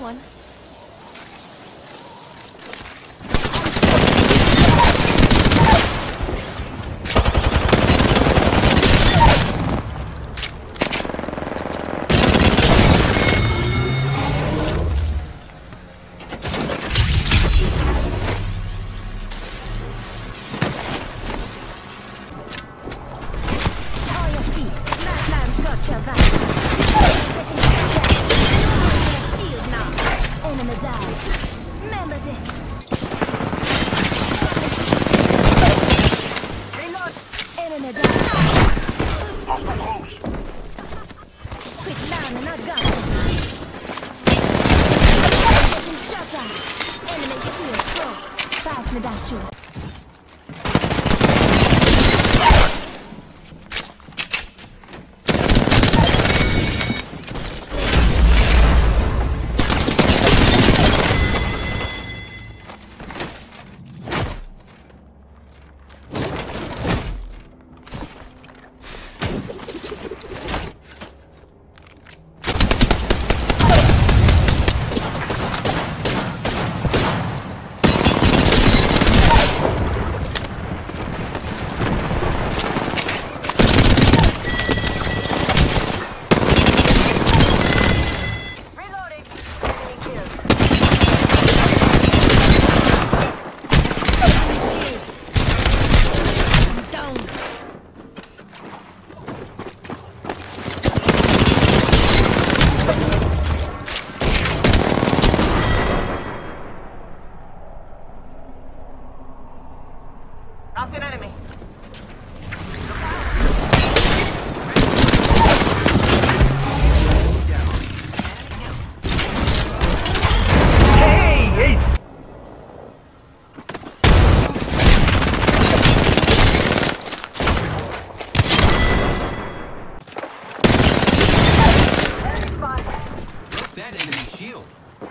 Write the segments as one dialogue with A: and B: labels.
A: one. Knocked an enemy.
B: That enemy shield.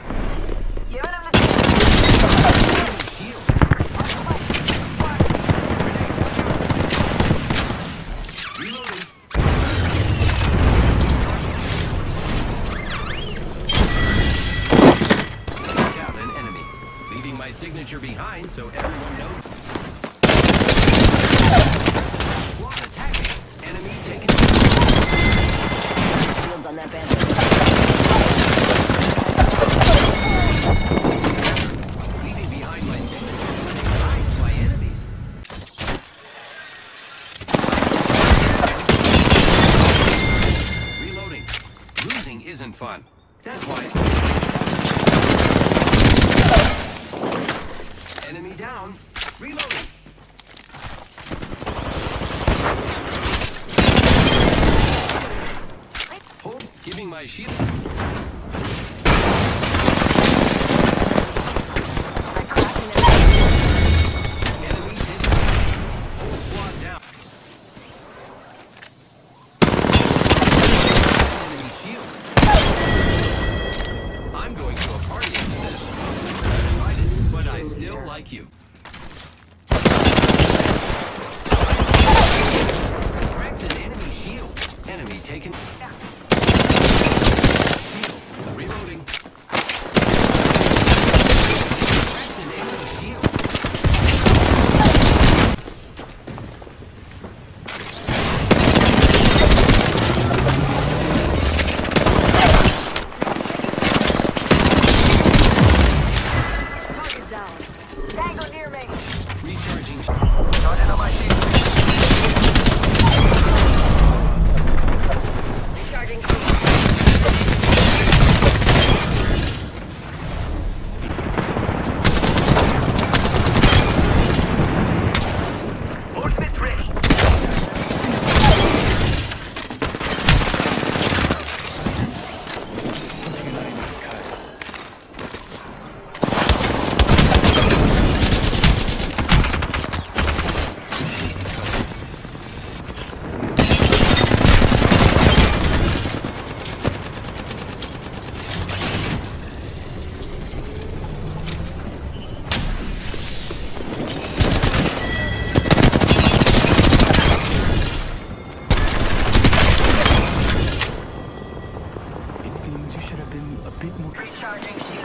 B: My signature behind so everyone knows. Squad attacking. Enemy taken.
A: Shields on that band.
B: Leaving behind my signature behind my enemies. Reloading. Losing isn't fun. That's why. Enemy down. Reloading. Hold. Giving my shield. Enemy hit. Whole squad down. Enemy shield. I'm going to a party after this. But I still like you. Cracked an enemy shield. Enemy taken. Shield. Reloading. Cracked an enemy shield.
A: Tango near me.
B: Recharging.
A: Not in on my shield. Recharging shield. Ultimate's ready.
C: You should have been a bit more.
A: Recharging shield.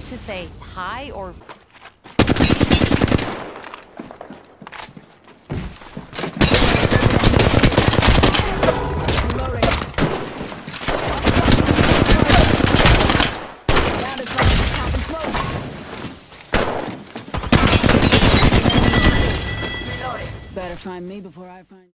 A: to say hi or...
C: Better find me before I find